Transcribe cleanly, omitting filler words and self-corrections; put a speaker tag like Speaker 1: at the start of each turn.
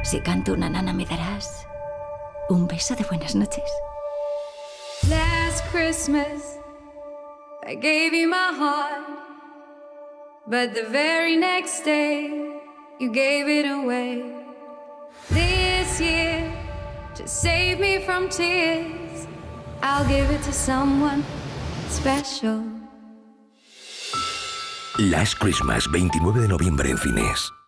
Speaker 1: Si canto una nana, ¿me darás un beso de buenas noches?
Speaker 2: Last Christmas, I gave you my heart, but the very next day, you gave it away. This year, to save me from tears, I'll give it to someone special.
Speaker 3: Last Christmas, 29 de noviembre en cines.